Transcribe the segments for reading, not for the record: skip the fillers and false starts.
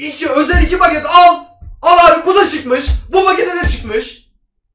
özel 2 paket al. Al abi, bu da çıkmış. Bu pakete de çıkmış.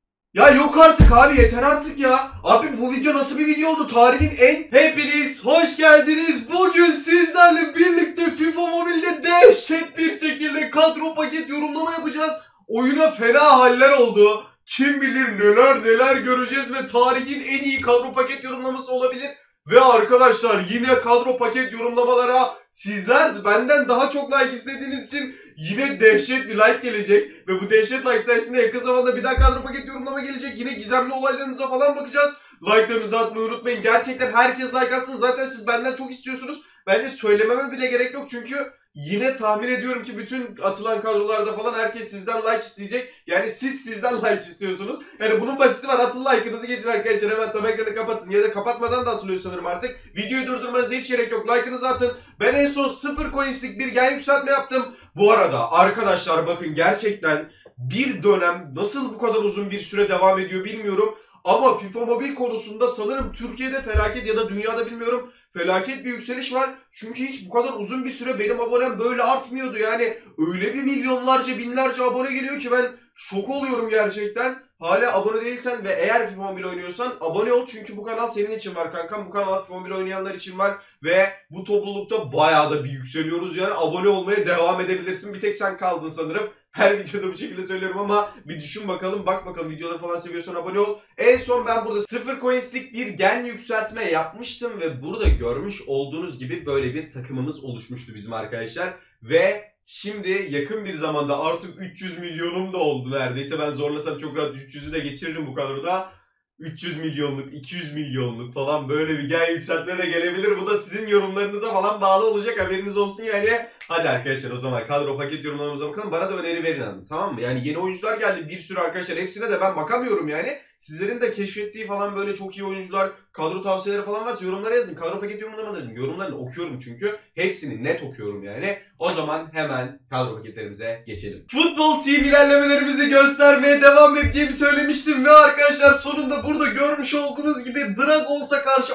Ya yok artık abi, yeter artık ya. Abi bu video nasıl bir video oldu? Tarihin en... Hepiniz hoş geldiniz. Bugün sizlerle birlikte FIFA Mobile'de dehşet bir şekilde kadro paket yorumlama yapacağız. Oyuna fena haller oldu. Kim bilir neler göreceğiz ve tarihin en iyi kadro paket yorumlaması olabilir. Ve arkadaşlar yine kadro paket yorumlamalara sizler benden daha çok like istediğiniz için yine dehşet bir like gelecek. Ve bu dehşet like sayesinde yakın zamanda bir daha kadro paket yorumlama gelecek. Yine gizemli olaylarınıza falan bakacağız. Like'larınızı atmayı unutmayın. Gerçekten herkes like atsın. Zaten siz benden çok istiyorsunuz. Bence söylememe bile gerek yok çünkü yine tahmin ediyorum ki bütün atılan kadrolarda falan herkes sizden like isteyecek. Yani siz sizden like istiyorsunuz. Yani bunun basiti var. Atın like'ınızı geçin arkadaşlar. Hemen tam ekranı kapatın. Ya da kapatmadan da atılıyor sanırım artık. Videoyu durdurmanıza hiç gerek yok. Like'ınızı atın. Ben en son 0 coins'lik bir gen yükseltme yaptım. Bu arada arkadaşlar bakın, gerçekten bir dönem nasıl bu kadar uzun bir süre devam ediyor bilmiyorum. Ama FIFA Mobile konusunda sanırım Türkiye'de felaket ya da dünyada bilmiyorum, felaket bir yükseliş var. Çünkü hiç bu kadar uzun bir süre benim abonem böyle artmıyordu. Yani öyle bir milyonlarca binlerce abone geliyor ki ben şok oluyorum gerçekten. Hala abone değilsen ve eğer FIFA Mobile oynuyorsan abone ol. Çünkü bu kanal senin için var kankam. Bu kanal FIFA Mobile oynayanlar için var. Ve bu toplulukta bayağı da bir yükseliyoruz. Yani abone olmaya devam edebilirsin. Bir tek sen kaldın sanırım. Her videoda bu şekilde söylüyorum ama bir düşün bakalım, bak bakalım, videoları falan seviyorsan abone ol. En son ben burada 0 coins'lik bir gen yükseltme yapmıştım ve burada görmüş olduğunuz gibi böyle bir takımımız oluşmuştu bizim arkadaşlar. Ve şimdi yakın bir zamanda artık 300 milyonum da oldu neredeyse. Ben zorlasam çok rahat 300'ü de geçiririm bu kadroda. 300 milyonluk, 200 milyonluk falan böyle bir gen yükseltme de gelebilir. Bu da sizin yorumlarınıza falan bağlı olacak, haberiniz olsun yani. Hadi arkadaşlar o zaman kadro paket yorumlarımıza bakalım. Bana da öneri verin hanım, tamam mı? Yani yeni oyuncular geldi bir sürü arkadaşlar. Hepsine de ben bakamıyorum yani. Sizlerin de keşfettiği falan böyle çok iyi oyuncular, kadro tavsiyeleri falan varsa yorumlara yazın. Kadro paket yorumlamalarını, yorumlarını okuyorum çünkü. Hepsini net okuyorum yani. O zaman hemen kadro paketlerimize geçelim. Futbol team ilerlemelerimizi göstermeye devam edeceğimi söylemiştim. Ve arkadaşlar sonunda burada görmüş olduğunuz gibi Dragons'a karşı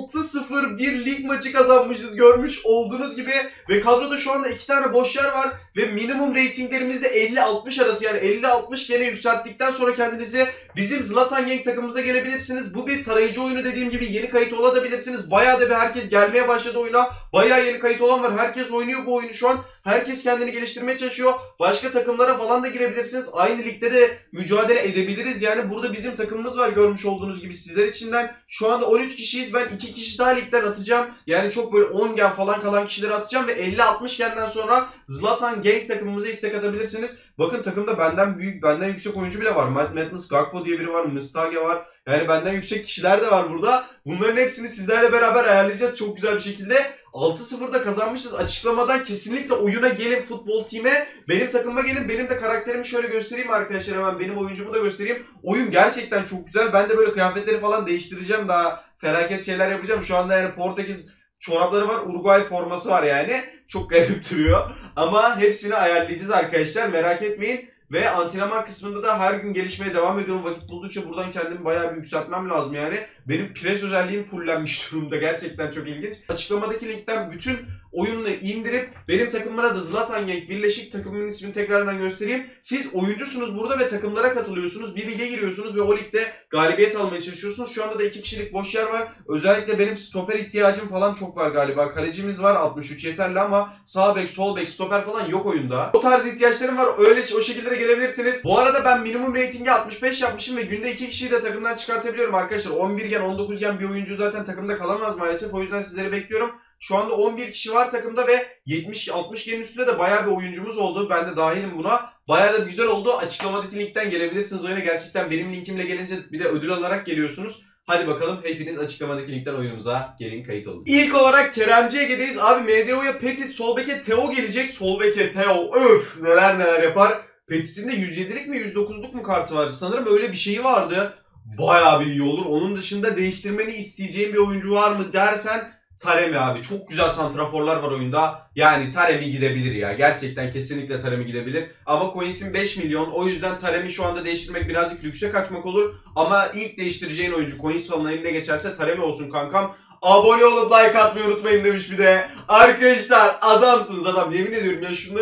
6-0 bir lig maçı kazanmışız. Görmüş olduğunuz gibi. Ve kadroda şu anda 2 tane boş yer var. Ve minimum ratinglerimiz de 50-60 arası. Yani 50-60 gene yükselttikten sonra kendinizi bizim Zlatan Gang takımımıza gelebilirsiniz. Bu bir tarayıcı oyunu, dediğim gibi yeni kayıt olabilirsiniz. Bayağı da bir herkes gelmeye başladı oyuna. Bayağı yeni kayıt olan var. Herkes oynuyor bu oyunu şu an. Herkes kendini geliştirmeye çalışıyor. Başka takımlara falan da girebilirsiniz. Aynı ligde de mücadele edebiliriz. Yani burada bizim takımımız var görmüş olduğunuz gibi. Sizler içinden şu anda 13 kişiyiz. Ben 2 kişi daha ligden atacağım. Yani çok böyle 10 gen falan kalan kişileri atacağım. Ve 50-60 genden sonra Zlatan Gang takımımıza istek atabilirsiniz. Bakın takımda benden büyük, benden yüksek oyuncu bile var. Madness Gakpo diye biri var. Mustage var. Yani benden yüksek kişiler de var burada. Bunların hepsini sizlerle beraber ayarlayacağız çok güzel bir şekilde. 6-0'da kazanmışız. Açıklamadan kesinlikle oyuna gelin, futbol team'e. Benim takıma gelin. Benim de karakterimi şöyle göstereyim arkadaşlar. Hemen benim oyuncumu da göstereyim. Oyun gerçekten çok güzel. Ben de böyle kıyafetleri falan değiştireceğim. Daha felaket şeyler yapacağım. Şu anda yani Portekiz çorapları var. Uruguay forması var yani. Çok garip duruyor. Ama hepsini ayarlayacağız arkadaşlar. Merak etmeyin. Ve antrenman kısmında da her gün gelişmeye devam ediyorum. Vakit buldukça buradan kendimi bayağı bir yükseltmem lazım yani. Benim pres özelliğim fullenmiş durumda. Gerçekten çok ilginç. Açıklamadaki linkten bütün oyununu indirip benim takımlara da Zlatan Gang birleşik takımın ismini tekrardan göstereyim. Siz oyuncusunuz burada ve takımlara katılıyorsunuz. Bir lige giriyorsunuz ve o ligde galibiyet almaya çalışıyorsunuz. Şu anda da 2 kişilik boş yer var. Özellikle benim stoper ihtiyacım falan çok var galiba. Kalecimiz var 63 yeterli ama sağ bek, sol bek, stoper falan yok oyunda. O tarz ihtiyaçlarım var. Öyle o şekilde de gelebilirsiniz. Bu arada ben minimum ratingi 65 yapmışım ve günde 2 kişiyi de takımdan çıkartabiliyorum arkadaşlar. 11 gen, 19 gen bir oyuncu zaten takımda kalamaz maalesef. O yüzden sizleri bekliyorum. Şu anda 11 kişi var takımda ve 70-60 genin üstünde de bayağı bir oyuncumuz oldu. Ben de dahilim buna. Bayağı da güzel oldu. Açıklamadaki linkten gelebilirsiniz oyuna. Gerçekten benim linkimle gelince bir de ödül alarak geliyorsunuz. Hadi bakalım hepiniz açıklamadaki linkten oyunumuza gelin, kayıt olun. İlk olarak Keremci Ege'deyiz. Abi MDO'ya Petit, sol beke Teo gelecek. Sol beke Teo öf neler yapar. Petit'in de 107'lik mi 109'luk mu kartı vardı? Sanırım öyle bir şeyi vardı. Bayağı bir iyi olur. Onun dışında değiştirmeni isteyeceğim bir oyuncu var mı dersen Taremi abi. Çok güzel santraforlar var oyunda. Yani Taremi gidebilir ya. Gerçekten kesinlikle Taremi gidebilir. Ama coins'in 5 milyon. O yüzden Taremi şu anda değiştirmek birazcık lükse kaçmak olur. Ama ilk değiştireceğin oyuncu coins falan eline geçerse Taremi olsun kankam. Abone olup like atmayı unutmayın demiş bir de. Arkadaşlar adamsınız adam. Yemin ediyorum ya şunları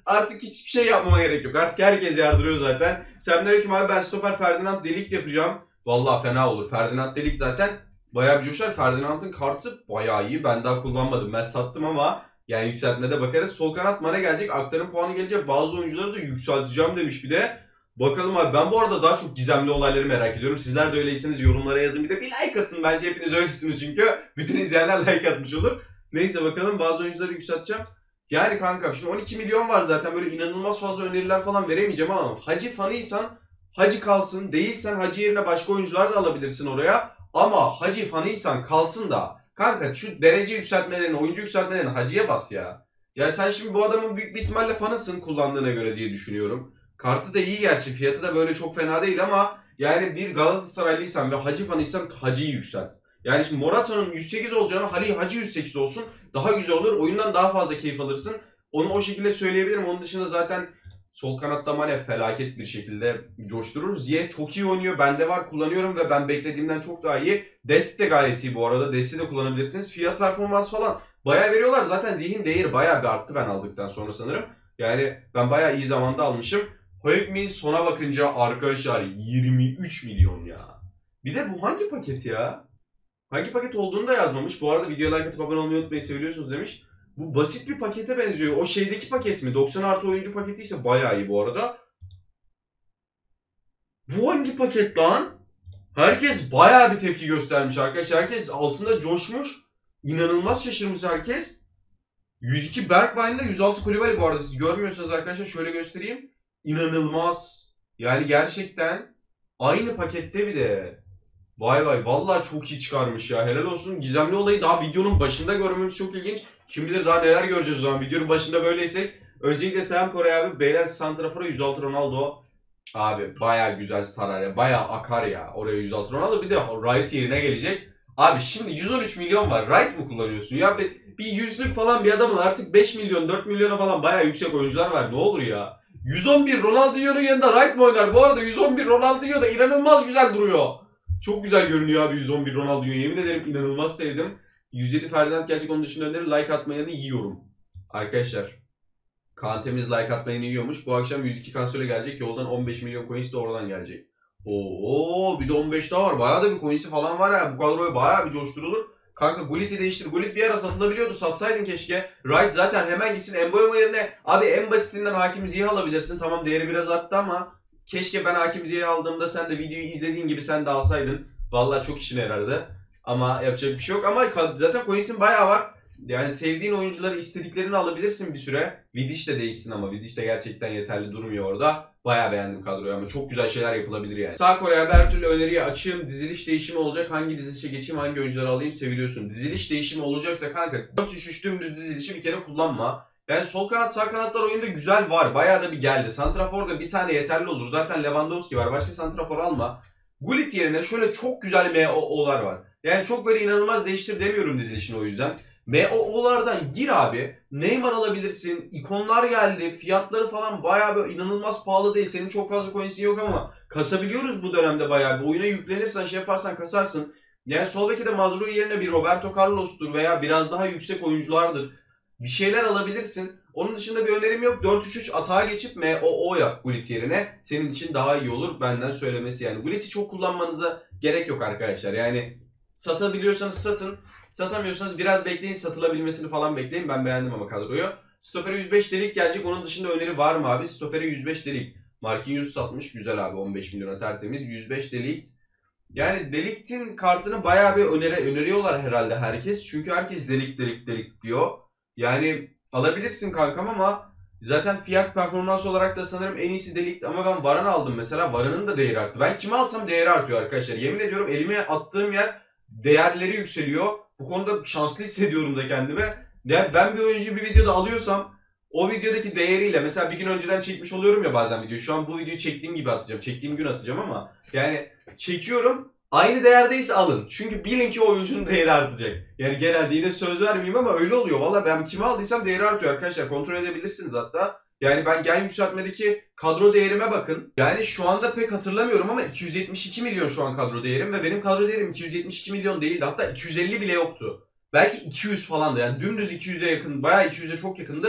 Artık hiçbir şey yapmama gerek yok. Artık herkes yardırıyor zaten. Selamünaleyküm abi, ben stoper Ferdinand de Ligt yapacağım. Vallahi fena olur. Ferdinand de Ligt zaten bayağı bir coşar. Ferdinand'ın kartı bayağı iyi. Ben daha kullanmadım. Ben sattım ama yani yükseltmede bakarız. Sol kanat Mane gelecek. Aktar'ın puanı gelecek. Bazı oyuncuları da yükselteceğim demiş bir de. Bakalım abi, ben bu arada daha çok gizemli olayları merak ediyorum. Sizler de öyleyseniz yorumlara yazın. Bir de bir like atın. Bence hepiniz öylesiniz çünkü. Bütün izleyenler like atmış olur. Neyse bakalım, bazı oyuncuları yükselteceğim. Yani kanka şimdi 12 milyon var zaten, böyle inanılmaz fazla öneriler falan veremeyeceğim ama Hacı fanıysan Hacı kalsın. Değilsen Hacı yerine başka oyuncular da alabilirsin oraya. Ama Hacı fanıysan kalsın da. Kanka şu derece yükseltmelerini, oyuncu yükseltmelerini Hacı'ya bas ya. Ya sen şimdi bu adamın büyük bir ihtimalle fanısın kullandığına göre diye düşünüyorum. Kartı da iyi gerçi, fiyatı da böyle çok fena değil ama yani bir Galatasaraylıysan ve Hacı fanıysan Hacı'yı yükselt. Yani şimdi Morata'nın 108 olacağına Hacı 108 olsun. Daha güzel olur. Oyundan daha fazla keyif alırsın. Onu o şekilde söyleyebilirim. Onun dışında zaten sol kanatta Mane felaket bir şekilde coşturur. Ziyech çok iyi oynuyor. Bende var, kullanıyorum ve ben beklediğimden çok daha iyi. Dest de gayet iyi bu arada. Dest'i de kullanabilirsiniz. Fiyat performans falan bayağı veriyorlar. Zaten Ziyech'in değeri bayağı bir arttı ben aldıktan sonra sanırım. Yani ben bayağı iyi zamanda almışım. Heung-min sona bakınca arkadaşlar 23 milyon ya. Bir de bu hangi paket ya? Hangi paket olduğunu da yazmamış. Bu arada videoya like atıp abone olmayı unutmayın, seviyorsunuz demiş. Bu basit bir pakete benziyor. O şeydeki paket mi? 90 artı oyuncu paketi ise bayağı iyi bu arada. Bu hangi paket lan? Herkes bayağı bir tepki göstermiş arkadaşlar. Herkes altında coşmuş. İnanılmaz şaşırmış herkes. 102 Bergwijn'da 106 Koulibaly bu arada. Siz görmüyorsanız arkadaşlar şöyle göstereyim. İnanılmaz. Yani gerçekten aynı pakette bir de. Vay vay, vallahi çok iyi çıkarmış ya. Helal olsun. Gizemli olayı daha videonun başında görmemiz çok ilginç. Kim bilir daha neler göreceğiz o zaman. Videonun başında böyleysek. Öncelikle selam Koray abi. Beyler santrafora 106 Ronaldo. Abi bayağı güzel sarar ya. Bayağı akar ya. Oraya 106 Ronaldo, bir de Wright yerine gelecek. Abi şimdi 113 milyon var. Wright mı kullanıyorsun? Ya bir yüzlük falan bir adamın artık 5 milyon 4 milyona falan bayağı yüksek oyuncular var. Ne olur ya. 111 Ronaldinho'nun yanında Wright mı oynar? Bu arada 111 Ronaldinho da inanılmaz güzel duruyor. Çok güzel görünüyor abi 111 Ronaldinho. Yemin ederim inanılmaz sevdim. 107 Ferdinand gelecek, onun dışında öneri like atmayanı yiyorum. Arkadaşlar Kante'miz like atmayanı yiyormuş. Bu akşam 102 kansöre gelecek. Yoldan 15 milyon coins de oradan gelecek. Oo, bir de 15 daha var. Bayağı da bir coins'i falan var ya. Bu kadroyu bayağı bir coşturulur. Kanka Gullit'i değiştir. Gullit bir ara satılabiliyordu. Satsaydın keşke. Wright zaten hemen gitsin. Mbeumo yerine abi en basitinden Hakim Ziyech alabilirsin. Tamam değeri biraz arttı ama keşke ben Hakim Ziyech'i aldığımda sen de videoyu izlediğin gibi sen de alsaydın. Vallahi çok işine yarardı. Ama yapacak bir şey yok. Ama zaten coins'in bayağı var. Yani sevdiğin oyuncuları istediklerini alabilirsin bir süre. Vidic de değişsin ama Vidic de gerçekten yeterli durmuyor orada. Bayağı beğendim kadroyu ama çok güzel şeyler yapılabilir yani. Sağ Kore'ye her türlü öneriyi açayım. Diziliş değişimi olacak. Hangi dizilişe geçeyim, hangi oyuncuları alayım seviliyorsun. Diziliş değişimi olacaksa kanka 4-3-3 dümdüz dizilişi bir kere kullanma. Yani sol kanat sağ kanatlar oyunda güzel var. Bayağı da bir geldi. Santrafor'da bir tane yeterli olur. Zaten Lewandowski var. Başka santrafor alma. Gullit yerine şöyle çok güzel MO'lar var. Yani çok böyle inanılmaz değiştir demiyorum dizilişini o yüzden. MO'lardan gir abi. Neymar alabilirsin. İkonlar geldi. Fiyatları falan bayağı böyle inanılmaz pahalı değil. Senin çok fazla coins'in yok ama kasabiliyoruz bu dönemde bayağı. Bir oyuna yüklenirsen şey yaparsan kasarsın. Yani sol beki de Mazraoui yerine bir Roberto Carlos'tur veya biraz daha yüksek oyunculardır. Bir şeyler alabilirsin. Onun dışında bir önerim yok. 4-3-3 atağa geçip MOO yap Gullit yerine. Senin için daha iyi olur benden söylemesi yani. Gullit'i çok kullanmanıza gerek yok arkadaşlar. Yani satabiliyorsanız satın. Satamıyorsanız biraz bekleyin, satılabilmesini falan bekleyin. Ben beğendim ama kadroyu. Stoper'e 105 delik gelecek. Onun dışında öneri var mı abi? Stoper'e 105 delik. Marquinhos satmış. Güzel abi. 15 milyona tertemiz. 105 delik. Yani Delik'in kartını bayağı bir öneriyorlar herhalde herkes. Çünkü herkes delik diyor. Yani alabilirsin kankam ama zaten fiyat performans olarak da sanırım en iyisi Delik. Ama ben Varane aldım mesela. Varane'ın da değeri arttı. Ben kimi alsam değeri artıyor arkadaşlar. Yemin ediyorum elime attığım yer değerleri yükseliyor. Bu konuda şanslı hissediyorum da kendime. Yani ben bir oyuncuyu bir videoda alıyorsam o videodaki değeriyle mesela bir gün önceden çekmiş oluyorum ya bazen videoyu. Şu an bu videoyu çektiğim gibi atacağım. Çektiğim gün atacağım ama yani çekiyorum. Aynı değerdeyse alın. Çünkü bilin ki o oyuncunun değeri artacak. Yani genelde yine söz vermeyeyim ama öyle oluyor. Valla ben kimi aldıysam değeri artıyor arkadaşlar. Kontrol edebilirsiniz hatta. Yani ben gen yükseltmedeki kadro değerime bakın. Yani şu anda pek hatırlamıyorum ama 272 milyon şu an kadro değerim. Ve benim kadro değerim 272 milyon değildi. Hatta 250 bile yoktu. Belki 200 falandı. Yani dümdüz 200'e yakın. Bayağı 200'e çok yakındı.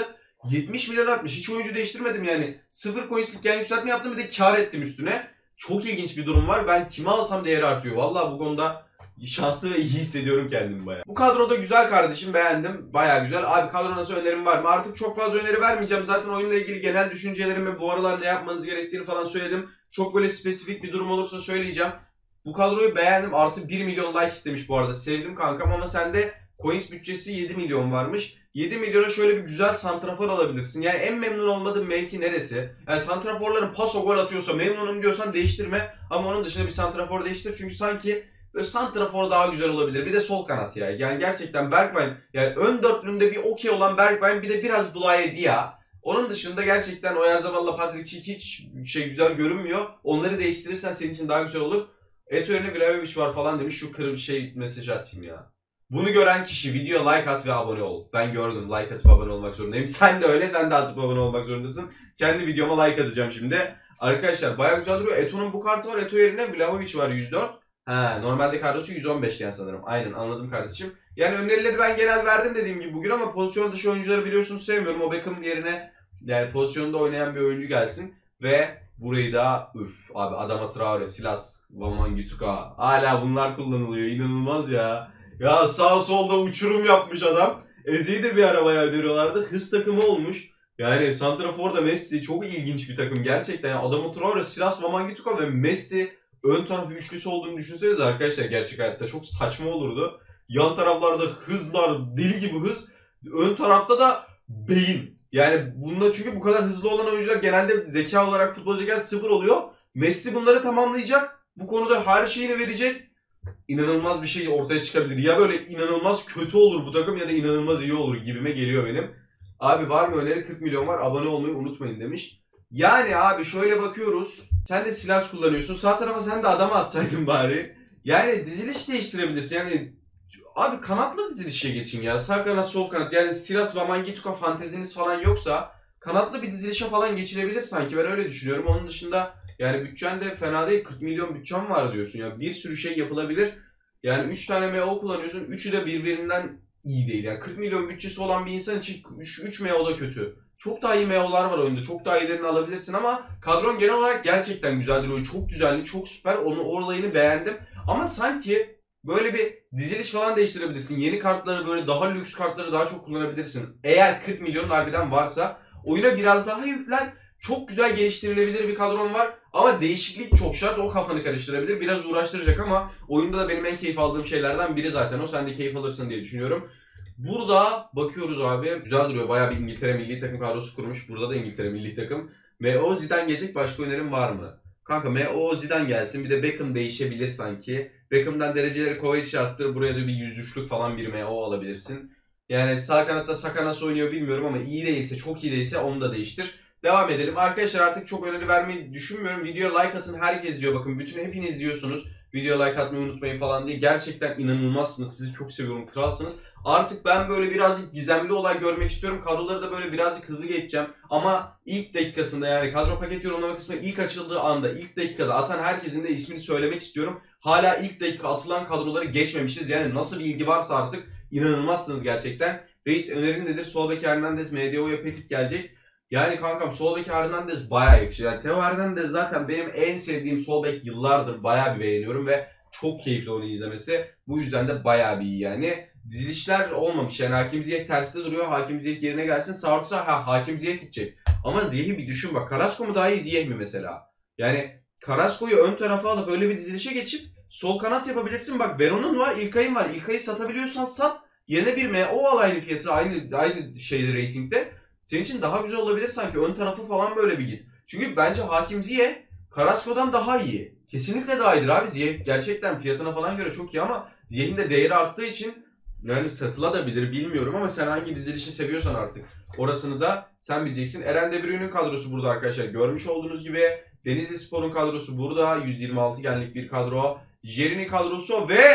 70 milyon artmış. Hiç oyuncu değiştirmedim yani. 0 coinslik gen yükseltme yaptım, bir de kar ettim üstüne. Çok ilginç bir durum var. Ben kime alsam değeri artıyor. Vallahi bu konuda şanslı ve iyi hissediyorum kendimi bayağı. Bu kadro da güzel kardeşim, beğendim. Bayağı güzel. Abi kadro nasıl, önerim var mı? Artık çok fazla öneri vermeyeceğim. Zaten oyunla ilgili genel düşüncelerimi, bu aralar ne yapmanız gerektiğini falan söyledim. Çok böyle spesifik bir durum olursa söyleyeceğim. Bu kadroyu beğendim. Artı 1 milyon like istemiş bu arada. Sevdim kankam, ama sende coins bütçesi 7 milyon varmış. 7 milyona şöyle bir güzel santrafor alabilirsin. Yani en memnun olmadığın mevki neresi? Yani santraforların paso gol atıyorsa memnunum diyorsan değiştirme. Ama onun dışında bir santrafor değiştir. Çünkü sanki böyle santrafor daha güzel olabilir. Bir de sol kanat ya. Yani gerçekten Bergwijn, yani ön dörtlüğünde bir okey olan Bergwijn, bir de biraz Boulaye Dia. Onun dışında gerçekten Oyarzabal'la Patrick Schick hiç güzel görünmüyor. Onları değiştirirsen senin için daha güzel olur. Eto yerine Vlahovic var falan demiş. Şu kırı bir şey mesaj atayım ya. Bunu gören kişi video like at ve abone ol. Ben gördüm, like atıp abone olmak zorundayım. Sen de öyle, sen de atıp abone olmak zorundasın. Kendi videoma like atacağım şimdi. Arkadaşlar bayağı güzel duruyor. Eto'nun bu kartı var. Eto yerine Vlahovic var 104. Normalde kadrosu 115 iken sanırım. Aynen, anladım kardeşim. Yani önerileri ben genel verdim dediğim gibi bugün, ama pozisyon dışı oyuncuları biliyorsunuz sevmiyorum. O Beckham yerine yani pozisyonda oynayan bir oyuncu gelsin. Ve burayı da abi Adama Traore, Silas, Wamangituka, hala bunlar kullanılıyor. İnanılmaz ya. Ya sağ solda uçurum yapmış adam. Ezi'yi de bir arabaya öneriyorlardı. Hız takımı olmuş. Yani santraforda Messi, çok ilginç bir takım gerçekten. Yani Adama Traore, Silas, Wamangituka ve Messi ön tarafı üçlüsü olduğunu düşünsenize arkadaşlar, gerçek hayatta çok saçma olurdu. Yan taraflarda hızlar, deli gibi hız. Ön tarafta da beyin. Yani bunda, çünkü bu kadar hızlı olan oyuncular genelde zeka olarak, futbol zekası 0 oluyor. Messi bunları tamamlayacak. Bu konuda her şeyini verecek. İnanılmaz bir şey ortaya çıkabilir. Ya böyle inanılmaz kötü olur bu takım, ya da inanılmaz iyi olur gibime geliyor benim. Abi var mı öneri? 40 milyon var. Abone olmayı unutmayın demiş. Yani abi şöyle bakıyoruz. Sen de silah kullanıyorsun. Sağ tarafa sen de adamı atsaydın bari. Yani diziliş değiştirebilirsin. Yani abi kanatlı dizilişe geçin ya. Sağ kanat, sol kanat. Yani Silas, Wamangituka fanteziniz falan yoksa kanatlı bir dizilişe falan geçilebilir sanki. Ben öyle düşünüyorum. Onun dışında yani bütçen de fena değil. 40 milyon bütçem var diyorsun ya. Bir sürü şey yapılabilir. Yani 3 tane MO kullanıyorsun. 3'ü de birbirinden iyi değil. Yani 40 milyon bütçesi olan bir insan için 3 MO da kötü. Çok daha iyi MO'lar var oyunda. Çok daha iyilerini alabilirsin, ama kadron genel olarak gerçekten güzeldir. O çok düzenli, çok süper. Onu olayını beğendim. Ama sanki böyle bir diziliş falan değiştirebilirsin. Yeni kartları, böyle daha lüks kartları daha çok kullanabilirsin. Eğer 40 milyon harbiden varsa oyuna biraz daha yüklen. Çok güzel geliştirilebilir bir kadron var. Ama değişiklik çok şart. O kafanı karıştırabilir. Biraz uğraştıracak, ama oyunda da benim en keyif aldığım şeylerden biri zaten o. Sen de keyif alırsın diye düşünüyorum. Burada bakıyoruz abi. Güzel duruyor. Bayağı bir İngiltere milli takım kadrosu kurmuş. Burada da İngiltere milli takım. M.O. Zidane gelecek. Başka önerim var mı? Kanka M.O. Zidane gelsin. Bir de Beckham değişebilir sanki. Beckham'dan dereceleri Kovacic'e arttır. Buraya da bir 103'lük falan bir M.O. alabilirsin. Yani sağ kanatta Saka nasıl oynuyor bilmiyorum, ama iyi değilse, çok iyi değilse onu da değiştir. Devam edelim. Arkadaşlar artık çok öneri vermeyi düşünmüyorum. Videoya like atın. Herkes diyor. Bakın bütün hepiniz diyorsunuz. Videoya like atmayı unutmayın falan diye. Gerçekten inanılmazsınız. Sizi çok seviyorum. Kralsınız. Artık ben böyle birazcık gizemli olay görmek istiyorum. Kadroları da böyle birazcık hızlı geçeceğim. Ama ilk dakikasında, yani kadro paket yorumlama kısmı ilk açıldığı anda, ilk dakikada atan herkesin de ismini söylemek istiyorum. Hala ilk dakika atılan kadroları geçmemişiz. Yani nasıl bir ilgi varsa artık inanılmazsınız gerçekten. Reis önerin nedir? Sol bek Hernandez, MDO'ya Petit gelecek. Yani kankam sol bek Hernandez bayağı yakışır. Yani Theo Hernandez zaten benim en sevdiğim sol bek, yıllardır bayağı bir beğeniyorum ve çok keyifli onu izlemesi. Bu yüzden de bayağı bir iyi yani. Dizilişler olmamış yani. Hakim Ziyech terste duruyor. Hakim Ziyech yerine gelsin. Sağ orta Hakim Ziyech gidecek. Ama Ziyech'i bir düşün bak. Carrasco mu daha iyi, Ziyech mi mesela? Yani Carrasco'yu ön tarafa alıp böyle bir dizilişe geçip sol kanat yapabilirsin. Bak Veron'un var, İlkay'ın var. İlkay'ı satabiliyorsan sat. Yerine bir MO al aynı fiyatı, aynı şeyde, ratingde. Senin için daha güzel olabilir sanki. Ön tarafı falan böyle bir git. Çünkü bence Hakim Ziyech Carrasco'dan daha iyi. Kesinlikle daha iyidir abi. Ziyech gerçekten fiyatına falan göre çok iyi, ama Ziyech'in de değeri arttığı için yani satılabilir bilmiyorum, ama sen hangi dizilişi seviyorsan artık orasını da sen bileceksin. Eren De Bruyne'nin kadrosu burada arkadaşlar. Görmüş olduğunuz gibi Denizli Spor'un kadrosu burada. 126 genlik bir kadro. Jerry'nin kadrosu ve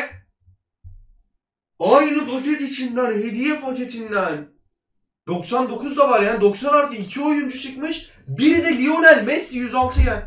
aynı paket içinden, hediye paketinden 99 da var yani. 90 artı 2 oyuncu çıkmış. Biri de Lionel Messi 106 yani.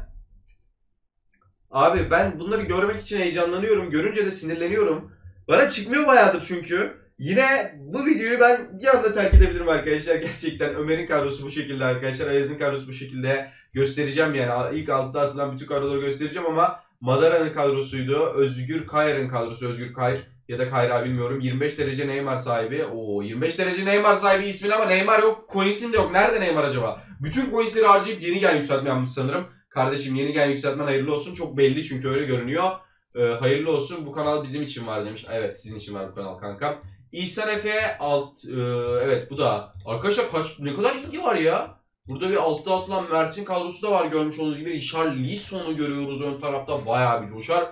Abi ben bunları görmek için heyecanlanıyorum. Görünce de sinirleniyorum. Bana çıkmıyor bayağıdır çünkü. Yine bu videoyu ben bir anda terk edebilirim arkadaşlar. Gerçekten Ömer'in kadrosu bu şekilde arkadaşlar. Ayaz'ın kadrosu bu şekilde göstereceğim yani. İlk altta atılan bütün kadroları göstereceğim ama Madara'nın kadrosuydu. Özgür Kayar'ın kadrosu. Özgür Kayar ya da Kayra bilmiyorum. 25 derece Neymar sahibi. Oo 25 derece Neymar sahibi ismin ama Neymar yok. Coins'in de yok. Nerede Neymar acaba? Bütün coins'leri harcayıp yeni gen yükseltme yapmış sanırım. Kardeşim yeni gen yükseltmen hayırlı olsun. Çok belli çünkü öyle görünüyor. Hayırlı olsun. Bu kanal bizim için var demiş. Evet sizin için var bu kanal kankam. İhsan Efe evet bu da. Arkadaşlar ne kadar ilgi var ya. Burada bir 6'da atılan Mert'in kadrosu da var görmüş olduğunuz gibi. Richarlison'u görüyoruz ön tarafta. Bayağı bir coşar.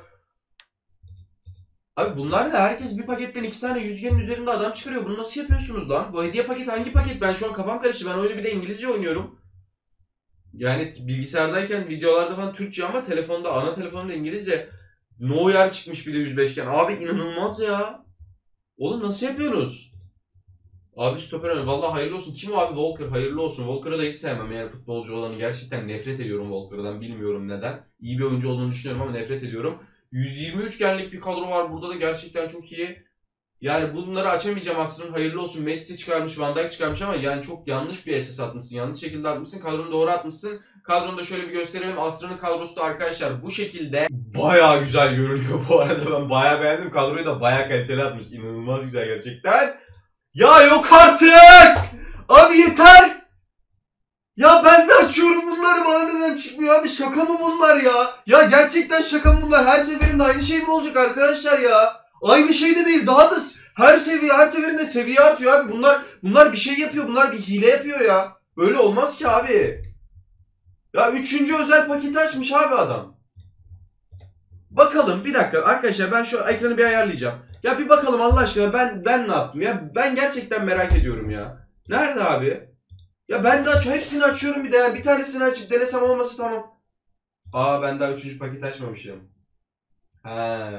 Abi bunlar da herkes bir paketten 2 tane yüzgenin üzerinde adam çıkarıyor. Bunu nasıl yapıyorsunuz lan? Bu hediye paketi hangi paket? Ben şu an kafam karıştı. Ben oyunu bir de İngilizce oynuyorum. Yani bilgisayardayken videolarda falan Türkçe ama telefonda ana telefonda İngilizce. Neuer çıkmış bir de 105'ken. Abi inanılmaz ya. Oğlum nasıl yapıyorsunuz? Abi stoper önemli. Vallahi hayırlı olsun. Kim o abi? Walker. Hayırlı olsun. Walker'ı da hiç sevmem yani futbolcu olanı. Gerçekten nefret ediyorum Walker'dan. Bilmiyorum neden. İyi bir oyuncu olduğunu düşünüyorum ama nefret ediyorum. 123 genlik bir kadro var. Burada da gerçekten çok iyi. Yani bunları açamayacağım aslında. Hayırlı olsun. Messi çıkarmış, Van Dijk çıkarmış ama yani çok yanlış bir SS atmışsın. Yanlış şekilde atmışsın. Kadronu doğru atmışsın. Kadronu da şöyle bir gösterelim. Asra'nın kadrosu da arkadaşlar bu şekilde. Bayağı güzel görünüyor bu arada. Ben bayağı beğendim. Kadroyu da bayağı kaliteli atmış. İnanılmaz güzel gerçekten. Ya yok artık! Abi yeter! Ya ben de açıyorum bunları bana neden çıkmıyor abi? Şaka mı bunlar ya? Ya gerçekten şaka mı bunlar? Her seferinde aynı şey mi olacak arkadaşlar ya? Aynı şey de değil. Daha da her seferinde seviye artıyor abi. Bunlar bir şey yapıyor. Bunlar bir hile yapıyor ya. Böyle olmaz ki abi. Ya 3. özel paketi açmış abi adam. Bakalım bir dakika arkadaşlar ben şu ekranı bir ayarlayacağım. Ya bir bakalım Allah aşkına ben ne yaptım ya? Ben gerçekten merak ediyorum ya. Nerede abi? Ya ben de hepsini açıyorum bir de ya. Bir tanesini açıp denesem olması tamam. Aa ben daha 3. paketi açmamışım. Ha.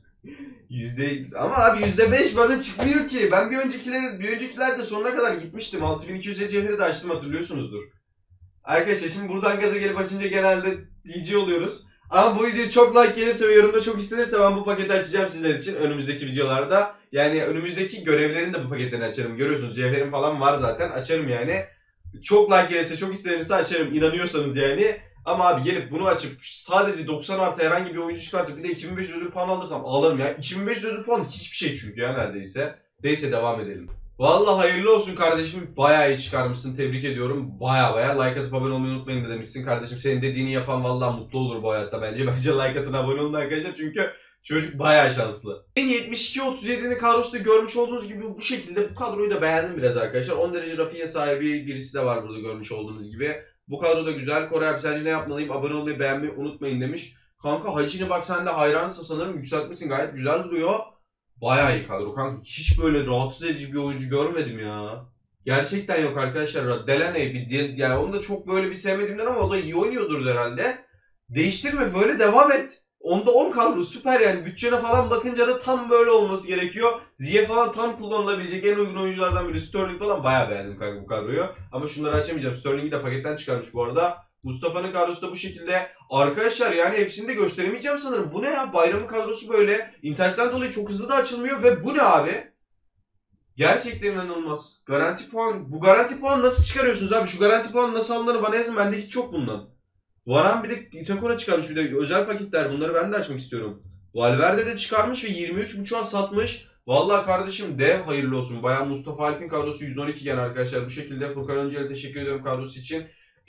Ama abi %5 bana çıkmıyor ki. Ben bir öncekilerde sonuna kadar gitmiştim. 6200'e cevheri de açtım hatırlıyorsunuzdur. Arkadaşlar şimdi buradan gaza gelip açınca genelde GG oluyoruz. Ama bu video çok like gelirse ve yorumda çok istenirse ben bu paketi açacağım sizler için önümüzdeki videolarda. Yani önümüzdeki görevlerin de bu paketlerini açarım. Görüyorsunuz cevherim falan var zaten açarım yani. Çok like gelirse çok istenirse açarım inanıyorsanız yani. Ama abi gelip bunu açıp sadece 90 artı herhangi bir oyuncu çıkartıp bir de 2500 ödül puan alırsam ağlarım ya. 2500 ödül puan hiçbir şey çünkü ya neredeyse. Neyse devam edelim. Vallahi hayırlı olsun kardeşim. Bayağı iyi çıkarmışsın. Tebrik ediyorum. Bayağı like atıp abone olmayı unutmayın da demişsin kardeşim. Senin dediğini yapan vallahi mutlu olur bu hayatta bence. Bence like atın abone olun arkadaşlar çünkü çocuk bayağı şanslı. En 72-37'nin kadrosu da görmüş olduğunuz gibi bu şekilde bu kadroyu da beğendim biraz arkadaşlar. 10 derece Rafinha sahibi birisi de var burada görmüş olduğunuz gibi. Bu kadro da güzel. Koray abi sence ne yapmalıyım? Abone olmayı beğenmeyi unutmayın demiş. Kanka Hacı'nı bak sen de hayranısın sanırım. Yükseltmişsin gayet güzel duruyor. Bayağı iyi kadro kanka. Hiç böyle rahatsız edici bir oyuncu görmedim ya. Gerçekten yok arkadaşlar. Delaney yani onu da çok böyle bir sevmediğimden ama o da iyi oynuyordur herhalde. Değiştirme böyle devam et. Onda 10 kadro süper yani. Bütçene falan bakınca da tam böyle olması gerekiyor. Ziyech falan tam kullanılabilecek en uygun oyunculardan biri. Sterling falan bayağı beğendim kanka bu kadroyu. Ama şunları açamayacağım. Sterling'i de paketten çıkarmış bu arada. Mustafa'nın kadrosu da bu şekilde. Arkadaşlar yani hepsini de gösteremeyeceğim sanırım. Bu ne ya? Bayramın kadrosu böyle. İnternetten dolayı çok hızlı da açılmıyor ve bu ne abi? Gerçekten inanılmaz. Garanti puan. Bu garanti puan nasıl çıkarıyorsunuz abi? Şu garanti puan nasıl alınır bana yazın. Bende hiç yok bundan. Varan bir de Itakura çıkarmış bir de özel paketler. Bunları ben de açmak istiyorum. Valverde de çıkarmış ve 23.5'a satmış. Vallahi kardeşim dev hayırlı olsun. Bayağı Mustafa Alp'in kadrosu 112 gen arkadaşlar. Bu şekilde Furkan Öncü'ye teşekkür ediyorum kadrosu için.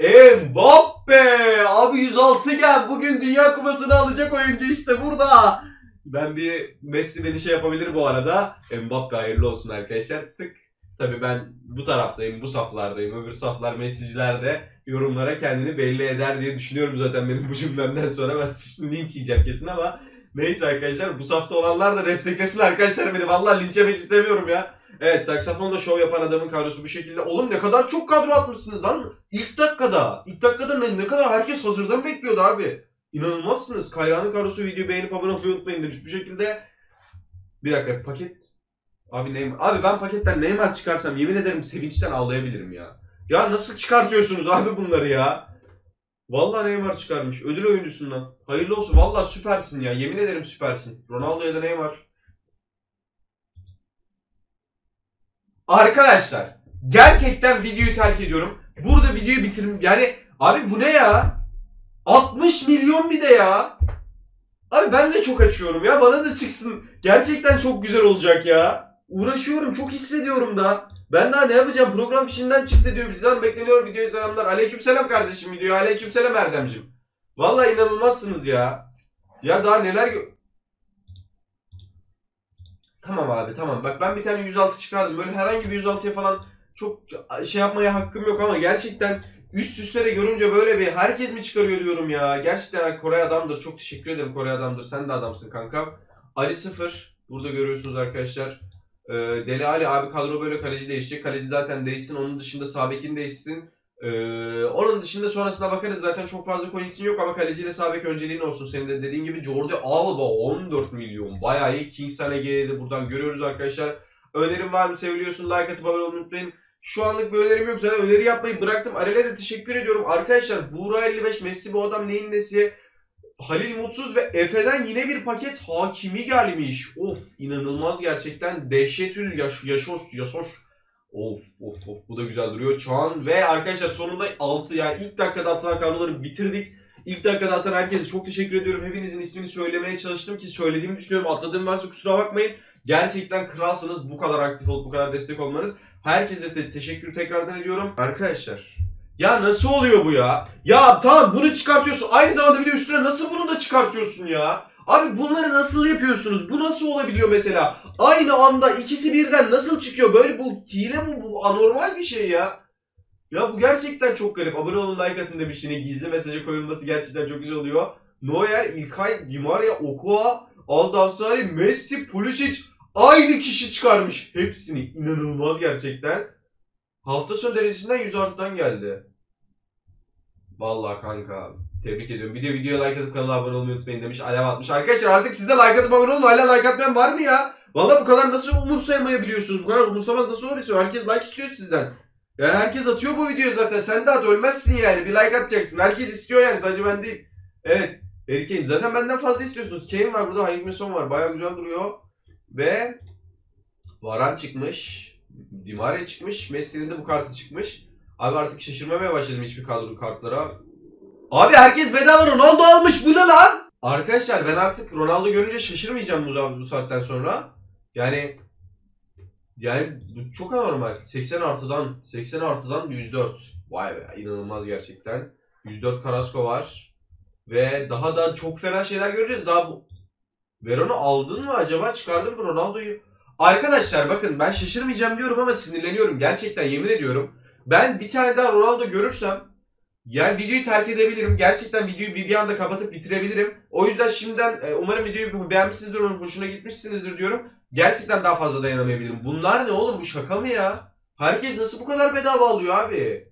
Mbappe! Abi 106 gen. Bugün Dünya Kupası'nı alacak oyuncu işte burada. Ben bir Messi beni şey yapabilir bu arada. Mbappe hayırlı olsun arkadaşlar. Tık. Tabii ben bu taraftayım, bu saflardayım. Öbür saflar Messi'ciler de yorumlara kendini belli eder diye düşünüyorum zaten benim bu cümlemden sonra. Ben linç yiyeceğim kesin ama neyse arkadaşlar bu safta olanlar da desteklesin arkadaşlar beni. Vallahi linç yemek istemiyorum ya. Evet saksafonda şov yapan adamın kadrosu bu şekilde. Oğlum ne kadar çok kadro atmışsınız lan. İlk dakikada. İlk dakikada ne kadar herkes hazırdan bekliyordu abi. İnanılmazsınız. Kayra'nın kadrosu videoyu beğenip abone olmayı unutmayın demiş. Bu şekilde bir dakika paket. Abi Neymar. Abi ben paketten Neymar çıkarsam yemin ederim sevinçten ağlayabilirim ya. Ya nasıl çıkartıyorsunuz abi bunları ya? Vallahi Neymar çıkarmış. Ödül oyuncusundan. Hayırlı olsun. Vallahi süpersin ya. Yemin ederim süpersin. Ronaldo ya da Neymar. Arkadaşlar gerçekten videoyu terk ediyorum. Burada videoyu bitirim. Yani abi bu ne ya? 60 milyon bir de ya. Abi ben de çok açıyorum ya. Bana da çıksın. Gerçekten çok güzel olacak ya. Uğraşıyorum. Çok hissediyorum da. Ben daha ne yapacağım? Program işinden çıktı diyor. Bizden bekleniyor. Videoya selamlar. Aleykümselam kardeşim videoya. Aleykümselam Erdemciğim. Vallahi inanılmazsınız ya. Ya daha neler... Tamam abi tamam. Bak ben bir tane 106 çıkardım. Böyle herhangi bir 106'ya falan çok şey yapmaya hakkım yok ama gerçekten üst üste de görünce böyle bir herkes mi çıkarıyor diyorum ya. Gerçekten Koray adamdır. Çok teşekkür ederim Koray adamdır. Sen de adamsın kankam. Ali 0. Burada görüyorsunuz arkadaşlar. Deli Ali abi kadro böyle kaleci değişecek. Kaleci zaten değişsin. Onun dışında sağ bekin değişsin. Onun dışında sonrasına bakarız. Zaten çok fazla coin'sin yok ama kaleciyle sağ bek önceliğin olsun. Senin de dediğin gibi Jordi Alba 14 milyon. Bayağı iyi. Kingston Ege'yi de buradan görüyoruz arkadaşlar. Önerim var mı? Seviliyorsun. Like atıp abone olmayı unutmayın. Şu anlık bir önerim yok. Zaten öneri yapmayı bıraktım. Arel'e de teşekkür ediyorum. Arkadaşlar Buğra 55 Messi bu adam neyin nesi? Halil Mutsuz ve Efe'den yine bir paket Hakimi gelmiş. Of inanılmaz gerçekten. Dehşetül Yasoş. Of bu da güzel duruyor. Çağan ve arkadaşlar sonunda 6 yani ilk dakikada atılan kadroları bitirdik. İlk dakikada atan herkese çok teşekkür ediyorum. Hepinizin ismini söylemeye çalıştım ki söylediğimi düşünüyorum. Atladığım varsa kusura bakmayın. Gerçekten kralsınız bu kadar aktif olup bu kadar destek olmanız. Herkese de teşekkür tekrardan ediyorum. Arkadaşlar ya nasıl oluyor bu ya? Ya tamam bunu çıkartıyorsun. Aynı zamanda bir de üstüne nasıl bunu da çıkartıyorsun ya? Abi bunları nasıl yapıyorsunuz? Bu nasıl olabiliyor mesela? Aynı anda ikisi birden nasıl çıkıyor? Böyle bu hile mi? Bu anormal bir şey ya. Ya bu gerçekten çok garip. Abone olun, like atın demiş yine. Gizli mesaja koyulması gerçekten çok güzel oluyor. Neuer, İlkay, Di Maria, Okoa, Aldavsari, Messi, Pulisic aynı kişi çıkarmış. Hepsini. İnanılmaz gerçekten. Hafta sonu derecesinden 100 artıdan geldi. Vallahi kanka. Tebrik ediyorum. Bir de videoya like atıp kanala abone olmayı unutmayın demiş. Alev atmış. Arkadaşlar artık siz de like atıp abone olun. Hala like atmayan var mı ya? Vallahi bu kadar nasıl umursayamayabiliyorsunuz? Bu kadar umursamaz nasıl oluyor? Herkes like istiyor sizden. Yani herkes atıyor bu videoyu zaten. Sen de at ölmezsin yani. Bir like atacaksın. Herkes istiyor yani. Sadece ben değil. Evet. Harry Kane. Zaten benden fazla istiyorsunuz. Kane var burada. Hangminson var. Bayağı güzel duruyor. Ve Varane çıkmış. Di Maria çıkmış. Messi'nin de bu kartı çıkmış. Abi artık şaşırmamaya başladım hiçbir kadro kartlara. Abi herkes bedava Ronaldo almış. Bu ne lan? Arkadaşlar ben artık Ronaldo görünce şaşırmayacağım bu saatten sonra. Yani bu çok anormal. 80 artıdan 104. Vay be inanılmaz gerçekten. 104 Carrasco var. Ve daha da çok fena şeyler göreceğiz. Daha bu Veron'u aldın mı acaba? Çıkardın mı Ronaldo'yu? Arkadaşlar bakın ben şaşırmayacağım diyorum ama sinirleniyorum. Gerçekten yemin ediyorum. Ben bir tane daha Ronaldo görürsem yani videoyu terk edebilirim. Gerçekten videoyu bir anda kapatıp bitirebilirim. O yüzden şimdiden umarım videoyu beğenmişsinizdir, hoşuna gitmişsinizdir diyorum. Gerçekten daha fazla dayanamayabilirim. Bunlar ne oğlum? Bu şaka mı ya? Herkes nasıl bu kadar bedava alıyor abi?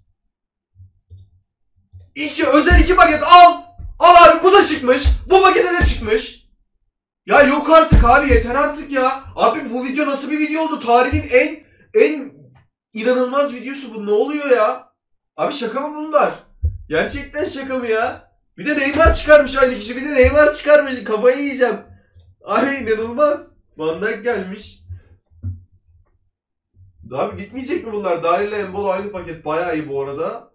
Özel 2 paket al. Al abi bu da çıkmış. Bu pakete de çıkmış. Ya yok artık abi yeter artık ya. Abi bu video nasıl bir video oldu? Tarihin en inanılmaz videosu bu. Ne oluyor ya? Abi şaka mı bunlar? Gerçekten şaka mı ya? Bir de Neymar çıkarmış aynı kişi. Bir de Neymar çıkarmış. Kafayı yiyeceğim. Ay inanılmaz. Van Dijk gelmiş. Abi bitmeyecek mi bunlar? Dahil ile Embolo aynı paket. Bayağı iyi bu arada.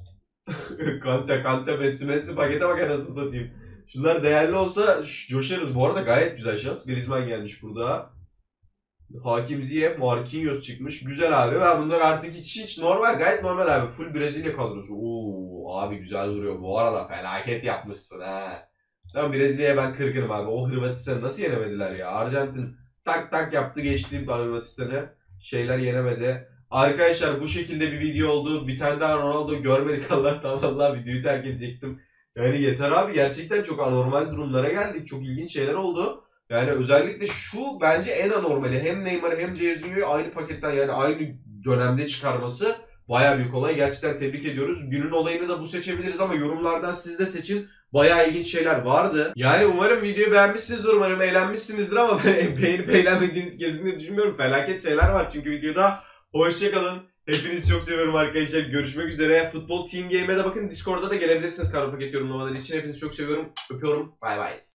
Kante Messi pakete bak anasını satayım. Şunlar değerli olsa coşarız. Bu arada gayet güzel şans. Griezmann gelmiş burada. Hakim Ziyech, Marquinhos çıkmış. Güzel abi. Ben bunlar artık hiç normal. Gayet normal abi. Full Brezilya kadrosu. Oo abi güzel duruyor. Bu arada felaket yapmışsın ha. Tamam Brezilya'ya ben kırgınım abi. O Hırvatistan'ı nasıl yenemediler ya? Arjantin tak yaptı geçti Hırvatistan'ı. Şeyler yenemedi. Arkadaşlar bu şekilde bir video oldu. Bir tane daha Ronaldo görmedik Allah'tan Allah videoyu terk edecektim. Yani yeter abi gerçekten çok anormal durumlara geldik. Çok ilginç şeyler oldu. Yani özellikle şu bence en anormali. Hem Neymar'ı hem Jairzinho'yu aynı paketten yani aynı dönemde çıkarması bayağı büyük olay. Gerçekten tebrik ediyoruz. Günün olayını da bu seçebiliriz ama yorumlardan siz de seçin. Bayağı ilginç şeyler vardı. Yani umarım videoyu beğenmişsinizdir, umarım eğlenmişsinizdir ama beğenip eğlenmediğiniz kesinlikle düşünmüyorum. Felaket şeyler var çünkü videoda. Hoşçakalın. Hepinizi çok seviyorum arkadaşlar. Görüşmek üzere. Futbol Team Game'e de bakın. Discord'da da gelebilirsiniz kadro paket yorumlamaları için. Hepinizi çok seviyorum. Öpüyorum. Bay bay.